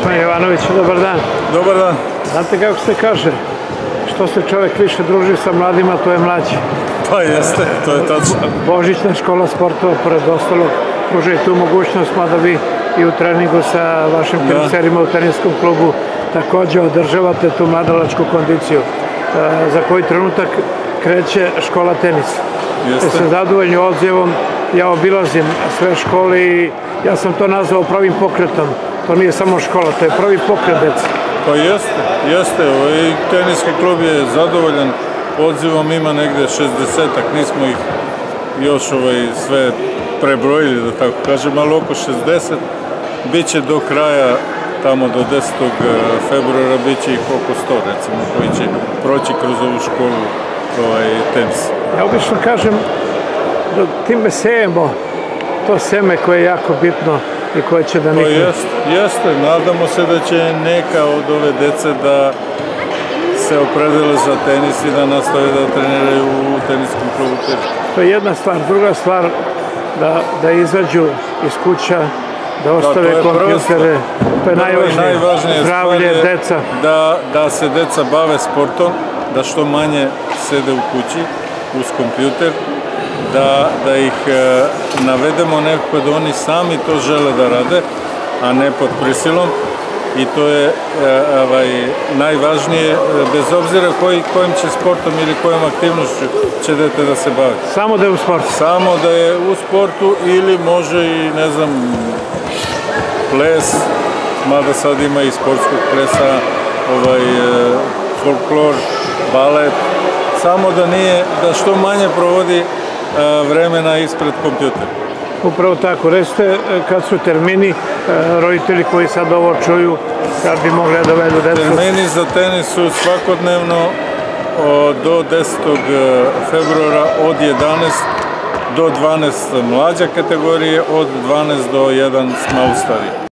Gospodin Jovanović, dobar dan. Dobar dan. Znate kako se kaže, što se čovjek više druži sa mladima, to je mlađi. Pa jeste, to je tačno. Božićna škola sportova, pored ostalog, pruža i tu mogućnost, mada vi i u treningu sa vašim teniserima u teniskom klubu takođe održavate tu mladalačku kondiciju. Za koji trenutak kreće škola tenisa. Sa zadovoljnim odzivom ja obilazim sve škole i ja sam to nazvao pravim pokretom. To nije samo škola, to je pravi pokret deca. Pa jeste. I teniski klub je zadovoljan odzivom, ima negde 60-ak, nismo ih još sve prebrojili, da tako kažem, ali oko 60. Biće do kraja, tamo do 10. februara, biće ih oko 100, recimo, koji će proći kroz ovu školu tenis. Ja obično kažem da time sejemo to seme koje je jako bitno i koje će da nikne. Jeste. Nadamo se da će neka od ove dece da se opredele za tenis i da nastave da treniraju u teniskom klubu. To je jedna stvar. Druga stvar, da izađu iz kuća, da ostave kompjutere. To je najvažnije. Zdravlje, deca. Da se deca bave sportom, da što manje sede u kući uz kompjuter, da ih navedemo nekako da oni sami to žele da rade, a ne pod prisilom. I to je najvažnije, bez obzira kojim će sportom ili kojom aktivnošću će dete da se bavi. Samo da je u sportu? Samo da je u sportu ili može i, ne znam, ples, mada sad ima i sportskog plesa, folklor, balet, samo da što manje provodi vremena ispred kompjutera. Upravo tako. Recite, kad su termini, roditelji koji sad ovo čuju, kad bi mogli da dovedu decu? Termini za tenis su svakodnevno do 10. februara od 11 do 12 mlađa kategorije, od 12 do 1 malo starije.